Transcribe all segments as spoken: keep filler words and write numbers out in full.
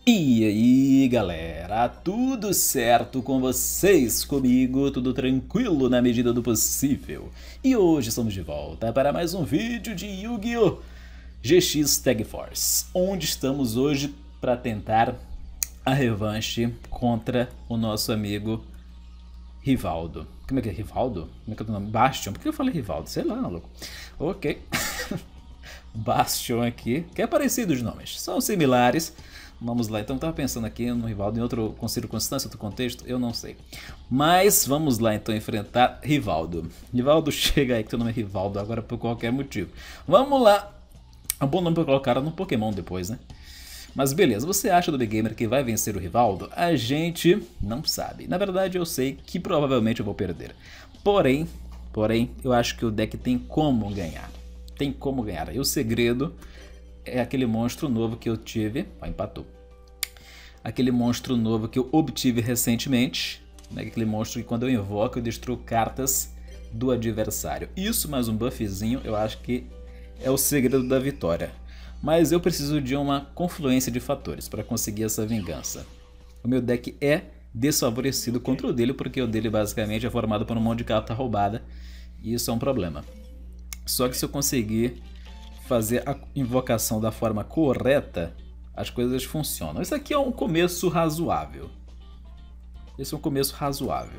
E aí galera, tudo certo com vocês? Comigo, tudo tranquilo na medida do possível. E hoje estamos de volta para mais um vídeo de Yu-Gi-Oh! G X Tag Force, onde estamos hoje para tentar a revanche contra o nosso amigo Rivaldo. Como é que é? Rivaldo? Como é que é o nome? Bastion? Por que eu falei Rivaldo? Sei lá, maluco. Ok. Bastion aqui, que é parecido os nomes, são similares. Vamos lá, então eu tava pensando aqui no Rivaldo em outro circunstância, outro contexto, eu não sei. Mas vamos lá então enfrentar Rivaldo. Rivaldo chega aí que teu nome é Rivaldo agora por qualquer motivo. Vamos lá. É um bom nome pra colocar no Pokémon depois, né? Mas beleza, você acha do Big Gamer que vai vencer o Rivaldo? A gente não sabe. Na verdade eu sei que provavelmente eu vou perder. Porém, porém, eu acho que o deck tem como ganhar. Tem como ganhar. E o segredo é aquele monstro novo que eu tive. Ó, empatou. Aquele monstro novo que eu obtive recentemente. Né? Aquele monstro que quando eu invoco eu destruo cartas do adversário. Isso mais um buffzinho eu acho que é o segredo da vitória. Mas eu preciso de uma confluência de fatores para conseguir essa vingança. O meu deck é desfavorecido contra o dele, porque o dele basicamente é formado por um monte de carta roubada. E isso é um problema. Só que se eu conseguir fazer a invocação da forma correta, as coisas funcionam. Isso aqui é um começo razoável. Esse é um começo razoável.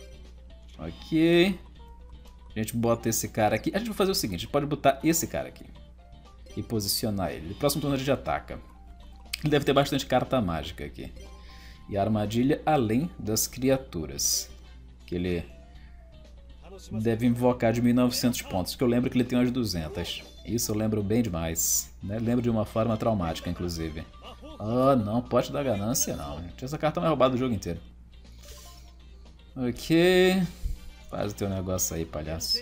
Ok. A gente bota esse cara aqui. A gente vai fazer o seguinte, a gente pode botar esse cara aqui e posicionar ele. No próximo turno a gente ataca. Ele deve ter bastante carta mágica aqui. E a armadilha além das criaturas. Que ele deve invocar de mil e novecentos pontos, que eu lembro que ele tem umas duzentas. Isso eu lembro bem demais. Né? Lembro de uma forma traumática, inclusive. Ah, não, pote da ganância não. Essa carta não é roubada o jogo inteiro. Ok. Faz o teu negócio aí, palhaço.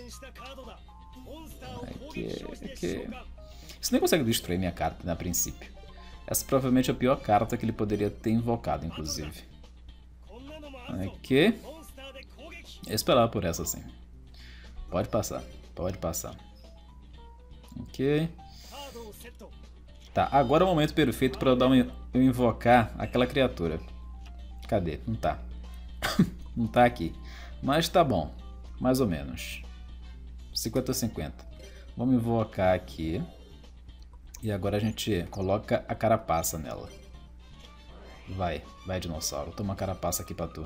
Ok, ok. Isso nem consegue destruir minha carta, né, a princípio. Essa provavelmente é a pior carta que ele poderia ter invocado, inclusive. Ok. Eu esperava por essa sim. Pode passar, pode passar. Ok. Tá, agora é o momento perfeito para eu, dar um, eu invocar aquela criatura. Cadê? Não tá. Não tá aqui. Mas tá bom. Mais ou menos. cinquenta a cinquenta. Vamos invocar aqui. E agora a gente coloca a carapaça nela. Vai, vai dinossauro. Toma a carapaça aqui pra tu.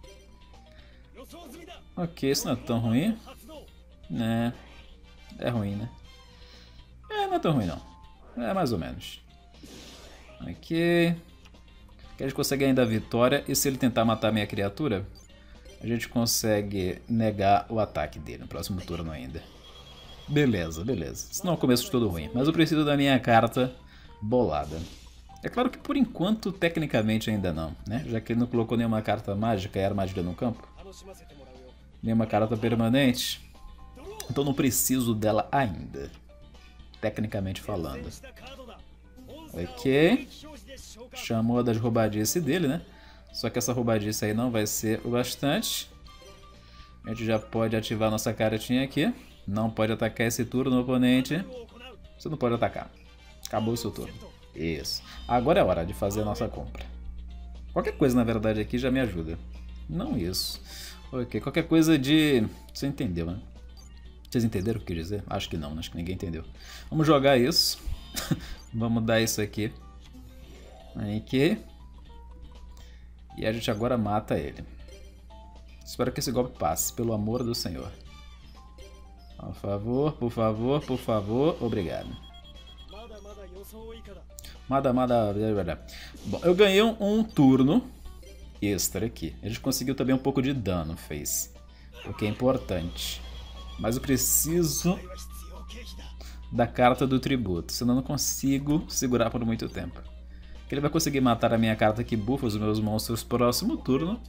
Ok, isso não é tão ruim. Né? É ruim, né? É, não é tão ruim não. É mais ou menos. Ok. Aqui a gente consegue ainda a vitória. E se ele tentar matar a minha criatura, a gente consegue negar o ataque dele no próximo turno ainda. Beleza, beleza. Isso não é o começo de todo ruim. Mas eu preciso da minha carta bolada. É claro que por enquanto, tecnicamente ainda não, né? Já que ele não colocou nenhuma carta mágica e armadilha no campo. Nenhuma carta permanente. Então não preciso dela ainda. Tecnicamente falando. Ok. Chamou das roubadices dele, né? Só que essa roubadice aí não vai ser o bastante. A gente já pode ativar nossa cartinha aqui. Não pode atacar esse turno no oponente. Você não pode atacar. Acabou o seu turno. Isso. Agora é hora de fazer a nossa compra. Qualquer coisa, na verdade, aqui já me ajuda. Não isso. Ok, qualquer coisa de... Você entendeu, né? Vocês entenderam o que eu quis dizer? Acho que não, acho que ninguém entendeu. Vamos jogar isso. Vamos dar isso aqui. Aqui. E a gente agora mata ele. Espero que esse golpe passe, pelo amor do Senhor. Por favor, por favor, por favor. Obrigado. Mada, mada. Bom, eu ganhei um, um turno extra aqui. A gente conseguiu também um pouco de dano, fez. O que é importante. Mas eu preciso da carta do tributo, senão eu não consigo segurar por muito tempo. Ele vai conseguir matar a minha carta que buffa os meus monstros próximo turno.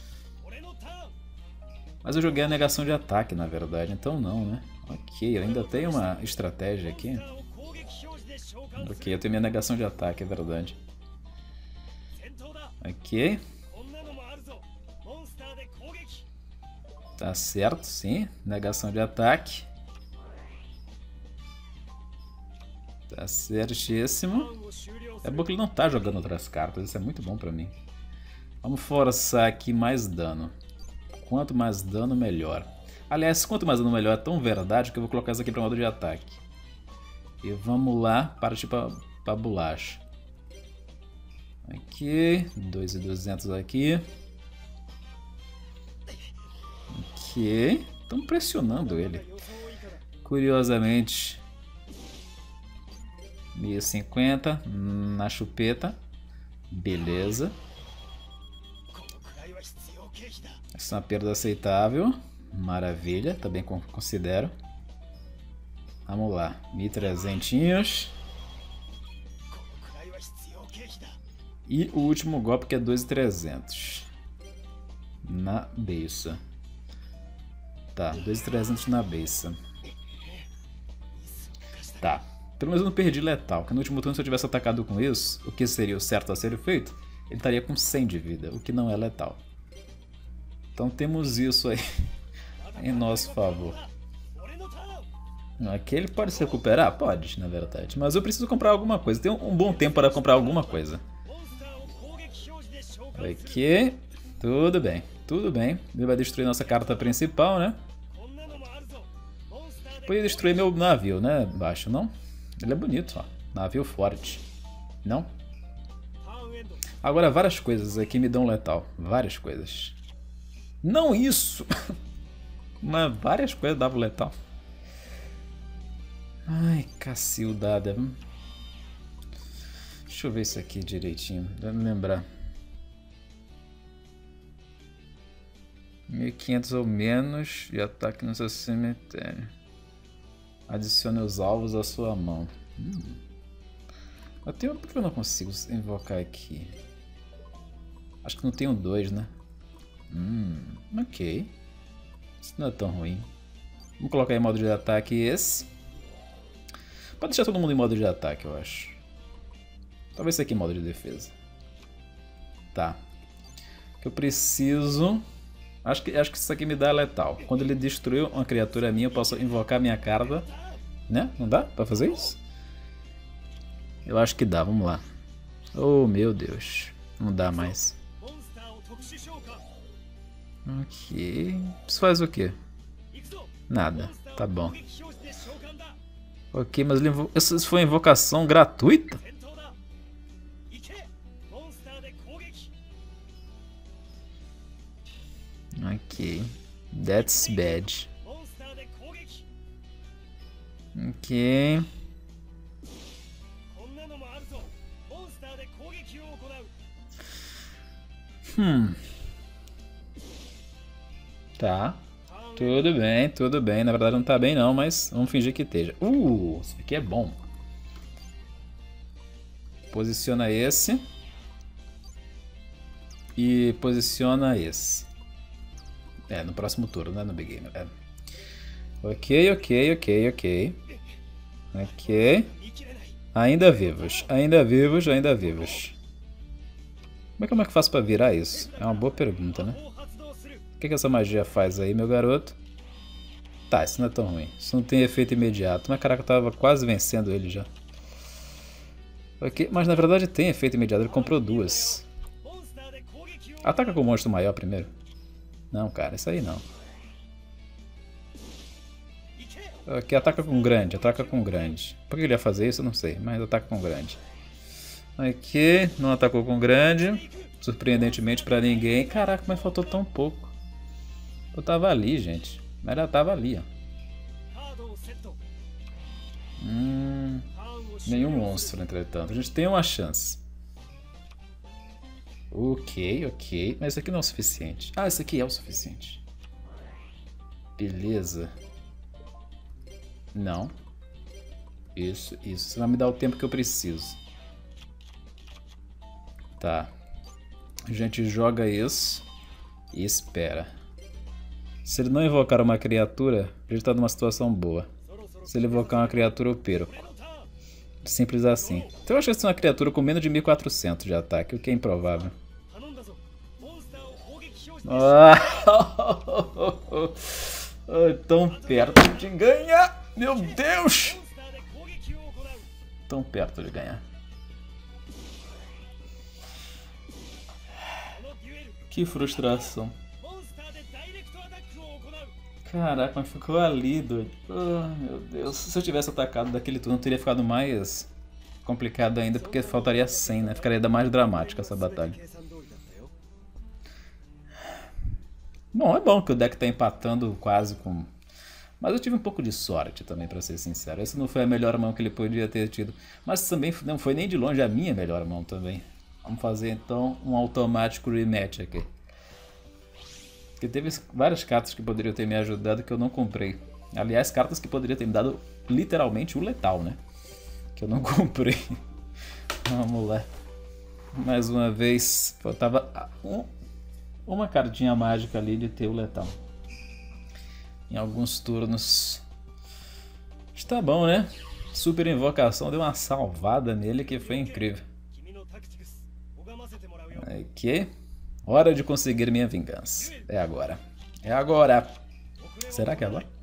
Mas eu joguei a negação de ataque, na verdade, então não, né? Ok, eu ainda tenho uma estratégia aqui. Ok, eu tenho minha negação de ataque, é verdade. Ok. Tá certo, sim. Negação de ataque. Tá certíssimo. É bom que ele não tá jogando outras cartas, isso é muito bom pra mim. Vamos forçar aqui mais dano. Quanto mais dano, melhor. Aliás, quanto mais dano, melhor é tão verdade que eu vou colocar isso aqui pra modo de ataque. E vamos lá, partir pra, pra bolacha. Aqui, dois mil e duzentos aqui. Ok, estão pressionando ele. Curiosamente, mil e cinquenta na chupeta. Beleza. Essa é uma perda aceitável. Maravilha, também considero. Vamos lá, mil e trezentos. E o último golpe que é dois mil e trezentos. Na beiça. Tá, dois mil e trezentos na beiça. Tá, pelo menos eu não perdi letal. Porque no último turno, se eu tivesse atacado com isso, o que seria o certo a ser feito, ele estaria com cem de vida, o que não é letal. Então temos isso aí em nosso favor. Aqui ele pode se recuperar? Pode, na verdade. Mas eu preciso comprar alguma coisa. Tem um bom tempo para comprar alguma coisa. Aqui. Tudo bem. Tudo bem. Ele vai destruir nossa carta principal, né? Podia destruir meu navio, né? Baixo, não? Ele é bonito, ó. Navio forte. Não? Agora, várias coisas aqui me dão letal. Várias coisas. Não isso! Mas várias coisas davam letal. Ai, cacildada. Deixa eu ver isso aqui direitinho. Pra me lembrar. mil e quinhentos ou menos de ataque no seu cemitério. Adicione os alvos à sua mão. Hum. Eu tenho... Por que eu não consigo invocar aqui? Acho que não tenho dois, né? Hum, ok. Isso não é tão ruim. Vamos colocar em modo de ataque esse. Pode deixar todo mundo em modo de ataque, eu acho. Talvez esse aqui em modo de defesa. Tá. Que eu preciso... Acho que, acho que isso aqui me dá letal. Quando ele destruiu uma criatura minha, eu posso invocar minha carta. Né? Não dá pra fazer isso? Eu acho que dá, vamos lá. Oh, meu Deus. Não dá mais. Ok. Isso faz o quê? Nada. Tá bom. Ok, mas ele invo... isso foi uma invocação gratuita? Ok. That's bad. Ok. Hum. Tá. Tudo bem, tudo bem. Na verdade não tá bem não, mas vamos fingir que esteja. Uh, isso aqui é bom. Posiciona esse. E posiciona esse. É, no próximo turno, né? No Big Game. É. Ok, ok, ok, ok. Ok. Ainda vivos, ainda vivos, ainda vivos. Como é, como é que eu faço pra virar isso? É uma boa pergunta, né? O que, que essa magia faz aí, meu garoto? Tá, isso não é tão ruim. Isso não tem efeito imediato. Mas caraca, eu tava quase vencendo ele já. Ok, mas na verdade tem efeito imediato. Ele comprou duas. Ataca com o monstro maior primeiro. Não, cara, isso aí não. Ok, ataca com grande, ataca com grande. Por que ele ia fazer isso? Eu não sei, mas ataca com grande. Aqui, não atacou com grande. Surpreendentemente pra ninguém. Caraca, mas faltou tão pouco. Eu tava ali, gente. Mas ela tava ali, ó. Hum, nenhum monstro, entretanto. A gente tem uma chance. Ok, ok. Mas isso aqui não é o suficiente. Ah, isso aqui é o suficiente. Beleza. Não. Isso, isso. Você vai me dar o tempo que eu preciso. Tá. A gente joga isso e espera. Se ele não invocar uma criatura, ele está numa situação boa. Se ele invocar uma criatura, eu perco. Simples assim. Então eu acho que essa é uma criatura com menos de mil e quatrocentos de ataque, o que é improvável. Ah, tão perto de ganhar! Meu Deus! tão perto de ganhar. Que frustração. Caraca, mas ficou ali, doido. Oh, meu Deus. Se eu tivesse atacado daquele turno, teria ficado mais complicado ainda, porque faltaria cem, né? Ficaria ainda mais dramática essa batalha. Bom, é bom que o deck tá empatando quase com... Mas eu tive um pouco de sorte também, pra ser sincero. Essa não foi a melhor mão que ele podia ter tido. Mas também não foi nem de longe a minha melhor mão também. Vamos fazer então um automático rematch aqui. Porque teve várias cartas que poderiam ter me ajudado que eu não comprei. Aliás, cartas que poderiam ter me dado literalmente o letal, né? Que eu não comprei. Vamos lá. Mais uma vez, faltava um, uma cartinha mágica ali de ter o letal. Em alguns turnos. Está bom, né? Super invocação deu uma salvada nele que foi incrível. Ok. Hora de conseguir minha vingança. É agora. É agora. Será que é agora?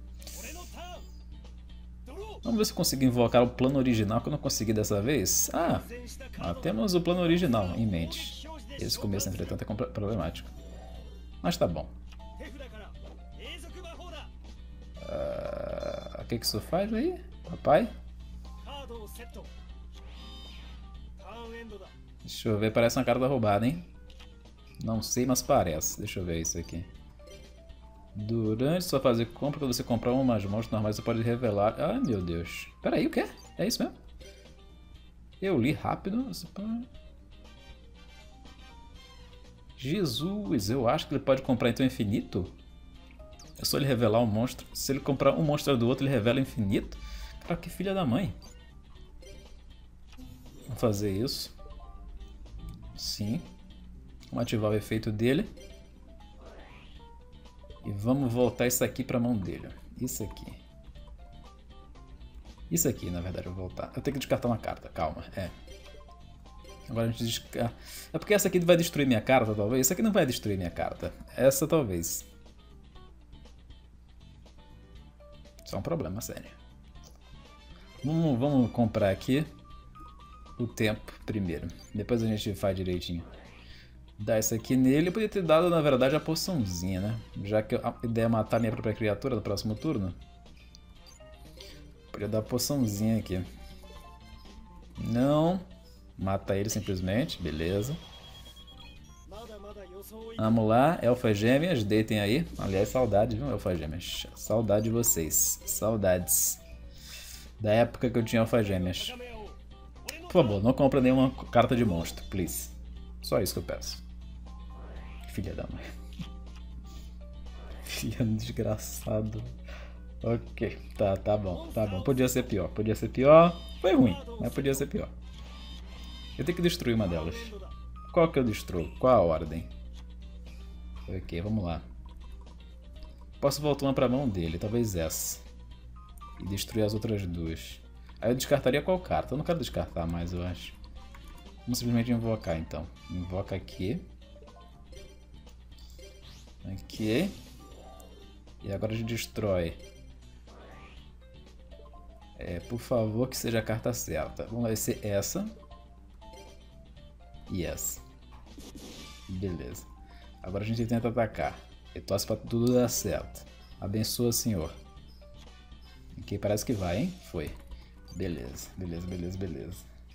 Vamos ver se eu consigo invocar o plano original que eu não consegui dessa vez. Ah, ah temos o plano original em mente. Esse começo, entretanto, é problemático. Mas tá bom. Uh, o que que isso faz aí, papai? Deixa eu ver, parece uma carta roubada, hein? Não sei, mas parece. Deixa eu ver isso aqui. Durante sua fase de compra, quando você comprar um mais monstros normais, você pode revelar... Ai, meu Deus. Pera aí, o quê? É isso mesmo? Eu li rápido. Jesus, eu acho que ele pode comprar então infinito? É só ele revelar um monstro. Se ele comprar um monstro do outro, ele revela infinito? Pra que filha da mãe? Vamos fazer isso. Sim. Vamos ativar o efeito dele. E vamos voltar isso aqui para a mão dele. Isso aqui. Isso aqui, na verdade, eu vou voltar. Eu tenho que descartar uma carta, calma. É. Agora a gente descarta. É porque essa aqui vai destruir minha carta, talvez. Essa aqui não vai destruir minha carta. Essa, talvez. Isso é um problema sério. Vamos, vamos comprar aqui o tempo primeiro. Depois a gente faz direitinho. Dar isso aqui nele. Eu podia ter dado, na verdade, a poçãozinha, né? Já que a ideia é matar minha própria criatura no próximo turno. Podia dar a poçãozinha aqui. Não. Mata ele simplesmente. Beleza. Vamos lá. Elfas Gêmeas, deitem aí. Aliás, saudade, viu, Elfas Gêmeas? Saudade de vocês. Saudades. Da época que eu tinha Elfas Gêmeas. Por favor, não compra nenhuma carta de monstro, please. Só isso que eu peço. Filha da mãe. Filha desgraçado. Ok, tá, tá bom, tá bom. Podia ser pior, podia ser pior. Foi ruim, mas podia ser pior. Eu tenho que destruir uma delas. Qual que eu destruo? Qual a ordem? Ok, vamos lá. Posso voltar uma pra mão dele, talvez essa. E destruir as outras duas. Aí eu descartaria qual carta? Eu não quero descartar mais, eu acho. Vamos simplesmente invocar então. Invoca aqui. Aqui. E agora a gente destrói. É, por favor, que seja a carta certa. Vamos lá, ser essa. E essa. Beleza. Agora a gente tenta atacar. E torce pra tudo dar certo. Abençoa, Senhor. Ok, parece que vai, hein? Foi. Beleza, beleza, beleza, beleza.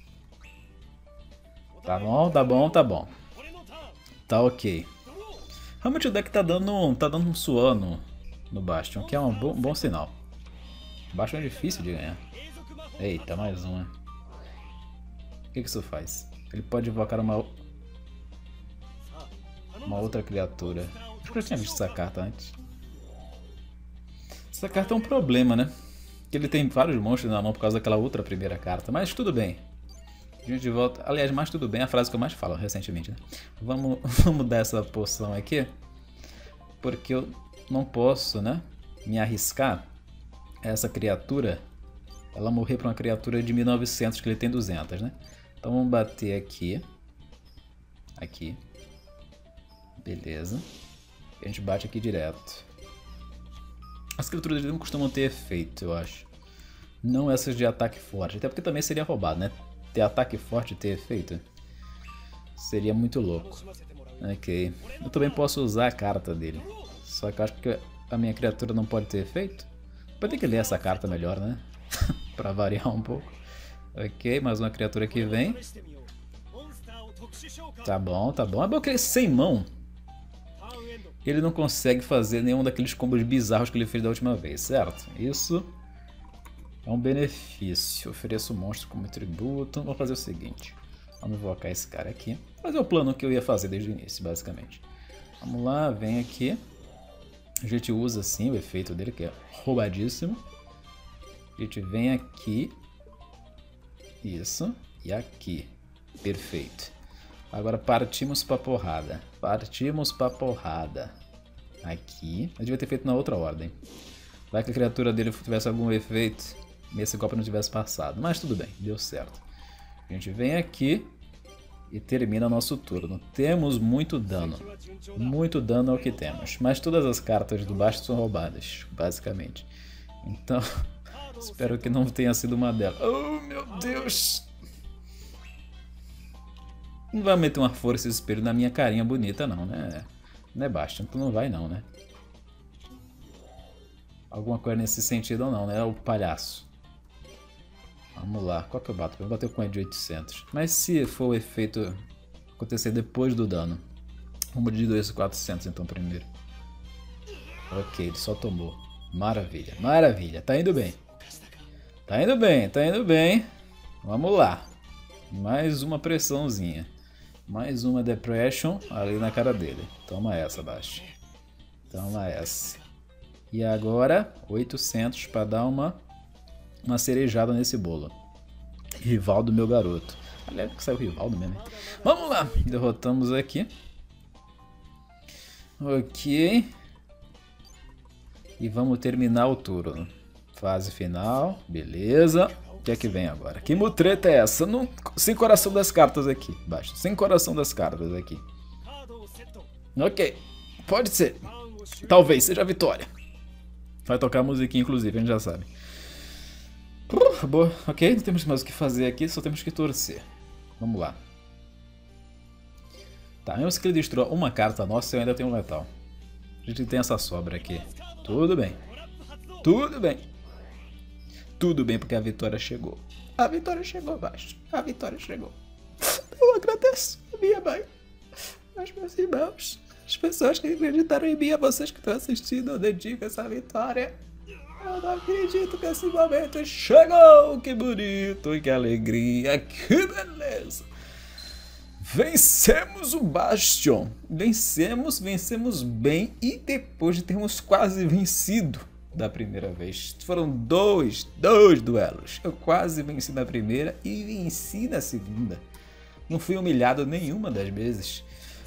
Tá bom, tá bom, tá bom. Tá ok. Realmente o deck tá dando, tá dando um suor no, no Bastion, que é um bom, bom sinal. Bastion é difícil de ganhar. Eita, mais uma. O que que isso faz? Ele pode invocar uma... Uma outra criatura. Acho que eu tinha visto essa carta antes. Essa carta é um problema, né? Ele tem vários monstros na mão por causa daquela outra primeira carta. Mas tudo bem. A gente volta... Aliás, mas tudo bem, é a frase que eu mais falo recentemente, né? Vamos, vamos dar essa poção aqui. Porque eu não posso, né? Me arriscar essa criatura. Ela morrer para uma criatura de mil e novecentos, que ele tem duzentos, né? Então vamos bater aqui. Aqui. Beleza. E a gente bate aqui direto. As criaturas não costumam ter efeito, eu acho. Não essas de ataque forte. Até porque também seria roubado, né? Ter ataque forte e ter efeito. Seria muito louco. Ok. Eu também posso usar a carta dele. Só que eu acho que a minha criatura não pode ter efeito. Vou ter que ler essa carta melhor, né? Pra variar um pouco. Ok, mais uma criatura que vem. Tá bom, tá bom. É bom que ele sem mão. Ele não consegue fazer nenhum daqueles combos bizarros que ele fez da última vez, certo? Isso é um benefício. Ofereço o monstro como tributo. Vou fazer o seguinte. Vamos invocar esse cara aqui. Fazer o plano que eu ia fazer desde o início, basicamente. Vamos lá, vem aqui. A gente usa assim o efeito dele, que é roubadíssimo. A gente vem aqui. Isso. E aqui. Perfeito. Agora partimos pra porrada. Partimos pra porrada. Aqui. Eu devia ter feito na outra ordem. Vai que a criatura dele tivesse algum efeito e esse golpe não tivesse passado. Mas tudo bem, deu certo. A gente vem aqui e termina nosso turno. Temos muito dano. Muito dano é o que temos. Mas todas as cartas do baixo são roubadas, basicamente. Então, espero que não tenha sido uma delas. Oh, meu Deus! Não vai meter uma força esse espelho na minha carinha bonita, não, né? Não é baixo, então não vai não, né? Alguma coisa nesse sentido ou não, né? É o palhaço. Vamos lá, qual que eu bato? Eu bater com ele de oitocentos. Mas se for o efeito acontecer depois do dano, vamos de dois mil e quatrocentos então primeiro. Ok, ele só tomou. Maravilha, maravilha, tá indo bem. Tá indo bem, tá indo bem. Vamos lá. Mais uma pressãozinha. Mais uma depression ali na cara dele. Toma essa, baixo. Toma essa. E agora, oitocentos para dar uma, uma cerejada nesse bolo. Rivaldo, meu garoto. Aliás, que saiu o Rivaldo mesmo. Vamos lá. Derrotamos aqui. Ok. E vamos terminar o turno. Fase final. Beleza. O que é que vem agora? Que mutreta é essa? Não, sem coração das cartas aqui. Baixo. Sem coração das cartas aqui. Ok. Pode ser. Talvez seja a vitória. Vai tocar a musiquinha, inclusive, a gente já sabe. Uh, boa. Ok, não temos mais o que fazer aqui, só temos que torcer. Vamos lá. Tá, mesmo que ele destrua uma carta nossa, eu ainda tenho um letal. A gente tem essa sobra aqui. Tudo bem. Tudo bem. Tudo bem, porque a vitória chegou. A vitória chegou, baixo. A vitória chegou. Eu agradeço a minha mãe, aos meus irmãos, as pessoas que acreditaram em mim, a vocês que estão assistindo, eu dedico essa vitória. Eu não acredito que esse momento chegou. Que bonito, que alegria, que beleza. Vencemos o Bastion. Vencemos, vencemos bem e depois de termos quase vencido da primeira vez. Foram dois, dois duelos. Eu quase venci na primeira e venci na segunda. Não fui humilhado nenhuma das vezes.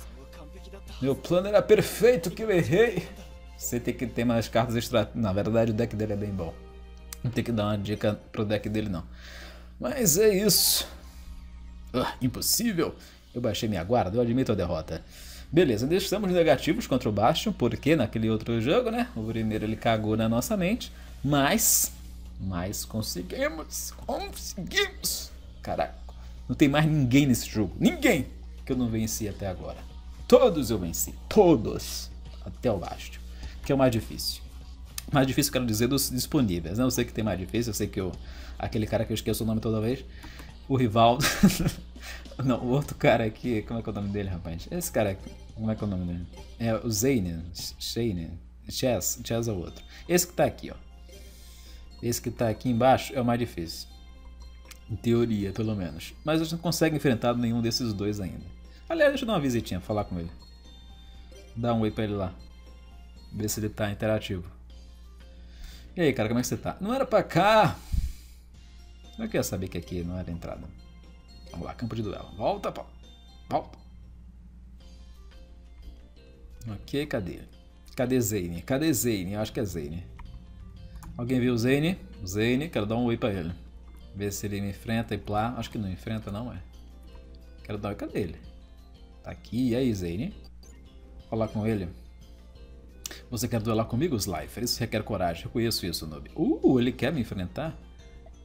Meu plano era perfeito, que eu errei. Você tem que ter mais cartas extra... Na verdade, o deck dele é bem bom. Não tem que dar uma dica pro deck dele, não. Mas é isso. Ah, impossível. Eu baixei minha guarda, eu admito a derrota. Beleza, estamos negativos contra o Bastion, porque naquele outro jogo, né? O primeiro ele cagou na nossa mente. Mas... Mas conseguimos. Conseguimos. Caraca. Não tem mais ninguém nesse jogo. Ninguém que eu não venci até agora. Todos eu venci. Todos. Até o Bastion. Que é o mais difícil. Mais difícil, quero dizer, dos disponíveis, né? Eu sei que tem mais difícil. Eu sei que eu... Aquele cara que eu esqueço o nome toda vez. O Rivaldo. Não, o outro cara aqui... Como é que é o nome dele, rapaz? Esse cara aqui. Como é que é o nome dele? É o Zane. Shane. Chess. Chess é o outro. Esse que tá aqui, ó. Esse que tá aqui embaixo é o mais difícil. Em teoria, pelo menos. Mas a gente não consegue enfrentar nenhum desses dois ainda. Aliás, deixa eu dar uma visitinha, falar com ele. Dá um oi pra ele lá. Ver se ele tá interativo. E aí, cara, como é que você tá? Não era pra cá! Como é que eu ia saber que aqui não era a entrada? Vamos lá, campo de duelo. Volta, pô. Volta. Ok, cadê? Cadê Zane? Cadê Zane? Eu acho que é Zane. Alguém viu o Zane? Zane, quero dar um oi pra ele. Ver se ele me enfrenta e plá. Acho que não enfrenta, não, é. Quero dar um oi. Cadê ele? Tá aqui. E aí, Zane? Falar com ele. Você quer duelar comigo, Slifer? Isso requer coragem. Eu conheço isso, noob. Uh, ele quer me enfrentar?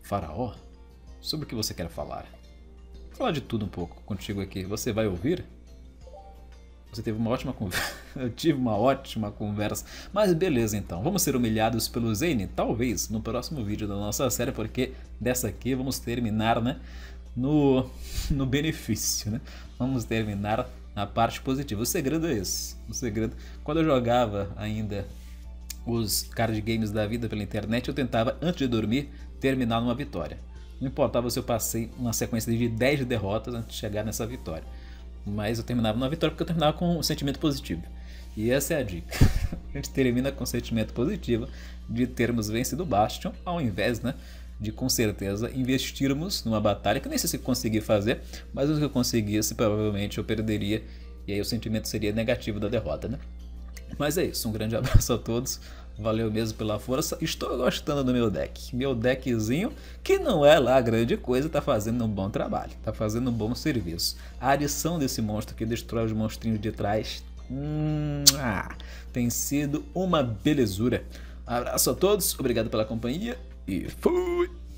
Faraó? Sobre o que você quer falar? Vou falar de tudo um pouco contigo aqui. Você vai ouvir? Você teve uma ótima conversa. Eu tive uma ótima conversa. Mas beleza então. Vamos ser humilhados pelo Zane? Talvez no próximo vídeo da nossa série, porque dessa aqui vamos terminar, né? No, no benefício, né? Vamos terminar na parte positiva. O segredo é esse. O segredo. Quando eu jogava ainda os card games da vida pela internet, eu tentava, antes de dormir, terminar numa vitória. Não importava se eu passei uma sequência de dez derrotas antes de chegar nessa vitória. Mas eu terminava numa vitória porque eu terminava com um sentimento positivo. E essa é a dica. A gente termina com um sentimento positivo de termos vencido o Bastion, ao invés, né, de com certeza investirmos numa batalha que eu nem sei se consegui fazer, mas se eu conseguisse, provavelmente eu perderia. E aí o sentimento seria negativo da derrota, né? Mas é isso, um grande abraço a todos. Valeu mesmo pela força. Estou gostando do meu deck. Meu deckzinho, que não é lá grande coisa, tá fazendo um bom trabalho. Tá fazendo um bom serviço. A adição desse monstro que destrói os monstrinhos de trás hum, ah, tem sido uma belezura. Abraço a todos, obrigado pela companhia e fui!